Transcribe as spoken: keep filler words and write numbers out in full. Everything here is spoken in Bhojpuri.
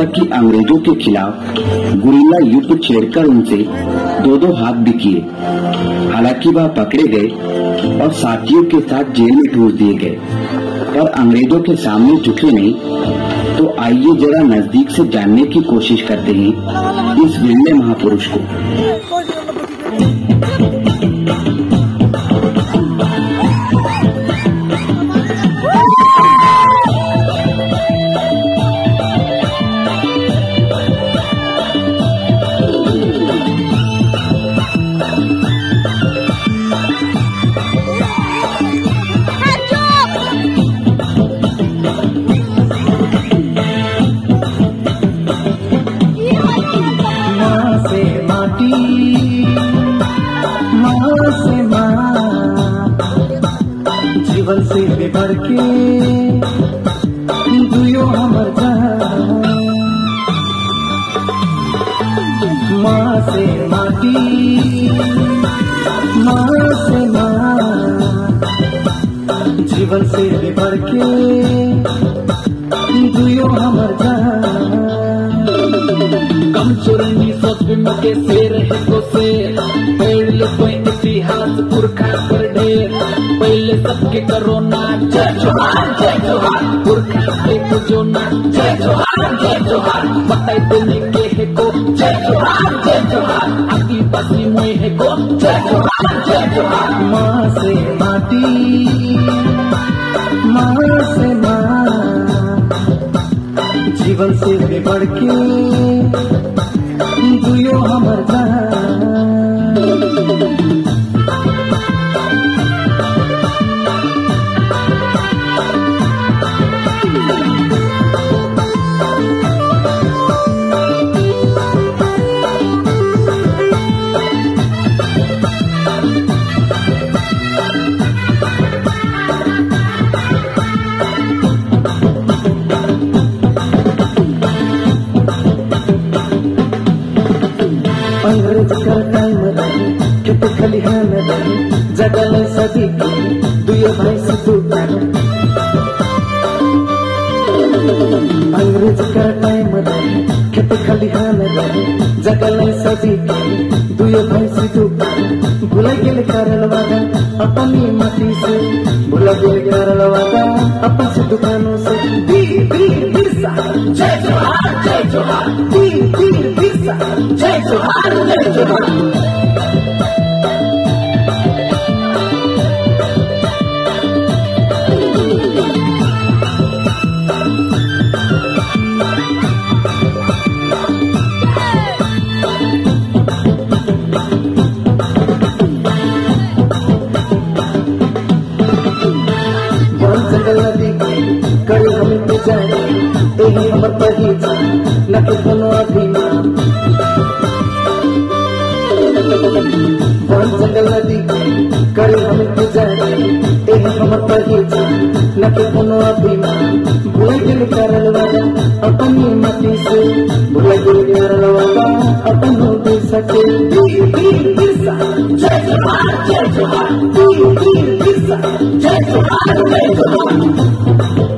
तक कि अंग्रेजों के खिलाफ गुरिल्ला युद्ध छेड़कर उनसे दो दो हाथ भी किए। हालांकि वह पकड़े गए और साथियों के साथ जेल में ठूस दिए गए, पर अंग्रेजों के सामने झुके नहीं। तो आइए जरा नजदीक से जानने की कोशिश करते हैं इस वीर महापुरुष को। जीवन से बिगड़ के दुयो हमर जहां, माँ से माटी माँ से माँ, जीवन से बिगड़ के दुयो हमर जहां। कम चोरनी सोच में के शेर है को शेर, पेड़ लो कोई इतिहास पुरखा कर ढेर। पहले सबके करो ना जय जोहार जय जोहार, पुरखा से पूजो ना जय जोहार जय जोहार। बताई देने के है को जय जोहार जय जोहार, आदिवासी मोए है को जय जोहार जय जोहार। माँ से माटी माँ से माँ, जीवन से बिगड़ के दुयो हमर जहां। अंग्रेज का टाइम रहे खेत खलिहान रहे, जगल सदी के दुयो भाई से दूर। अंग्रेज का टाइम रहे खेत खलिहान रहे, जगल सदी के दुयो भाई से दूर। भूल गेल करल वादा अपनी माटी से, भूल गेल करल वादा अपन से दुकानों से। वीर वीर बिरसा जय जोहार जय जोहार, वीर वीर बिरसा जय जोहार जय जोहार। करे हम पे जाए यही हमर पहचान, न के कोनो अभिमान। वन जंगल नदी करे हम पे जाए यही हमर पहचान, न के कोनो अभिमान। भूल गेल करल वादा अपनी माटी से, भूल गेल करल वादा अपन देश के। वीर वीर बिरसा जय जोहार जय जोहार, वीर वीर बिरसा जय जोहार जय जोहार।